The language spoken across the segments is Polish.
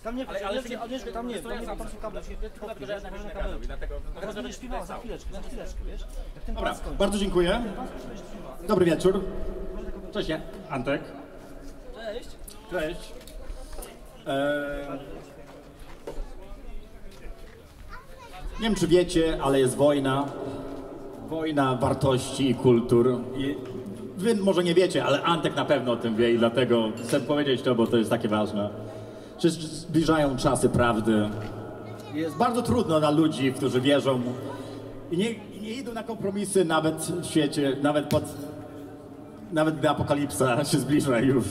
Tam nie, tam nie, tam są kable, tylko że ja na kabelki. Teraz będziesz śpiewał za chwileczkę, wiesz? Jak ten Dobra, pan skończy. bardzo dziękuję. Dobry wieczór. Cześć, Antek. Cześć. Cześć. Nie wiem, czy wiecie, ale jest wojna. Wojna wartości i kultur. I wy może nie wiecie, ale Antek na pewno o tym wie i dlatego chcę powiedzieć to, bo to jest takie ważne. Że zbliżają czasy prawdy. Jest bardzo trudno dla ludzi, którzy wierzą i nie idą na kompromisy nawet w świecie, nawet gdy apokalipsa się zbliża już.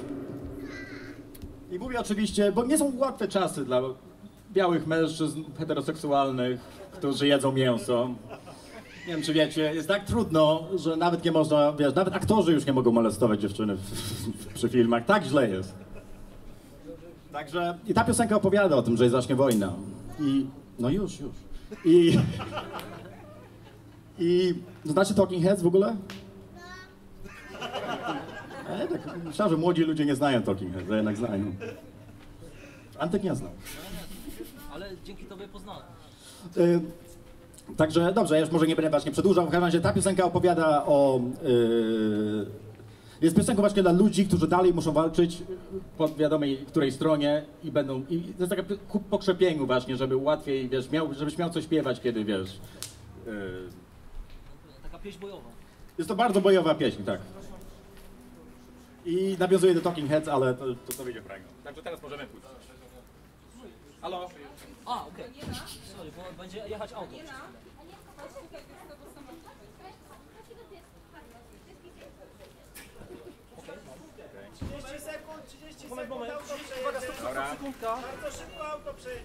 I mówię oczywiście, bo nie są łatwe czasy dla białych mężczyzn heteroseksualnych, którzy jedzą mięso. Nie wiem, czy wiecie, jest tak trudno, że nawet nie można, wiesz, nawet aktorzy już nie mogą molestować dziewczyny przy filmach. Tak źle jest. Także i ta piosenka opowiada o tym, że zacznie wojna. I no już. I znacie Talking Heads w ogóle? Tak, myślałem, że młodzi ludzie nie znają Talking Heads, a jednak znają. Antek nie znał. Ale dzięki tobie poznałem. Także dobrze, ja już może nie będę właśnie przedłużał. W każdym razie ta piosenka opowiada o... jest piosenką właśnie dla ludzi, którzy dalej muszą walczyć po wiadomej której stronie i będą... I to jest taka ku pokrzepieniu właśnie, żeby łatwiej, wiesz, żebyś miał coś śpiewać, kiedy, wiesz... Taka pieśń bojowa. Jest to bardzo bojowa pieśń, tak. I nawiązuje do Talking Heads, ale to wyjdzie frajno. Także teraz możemy pójść. Halo? A, okej. Sorry, bo będzie jechać auto. Moment, uwaga, stop, sekundka. Bardzo szybko auto przejedzie.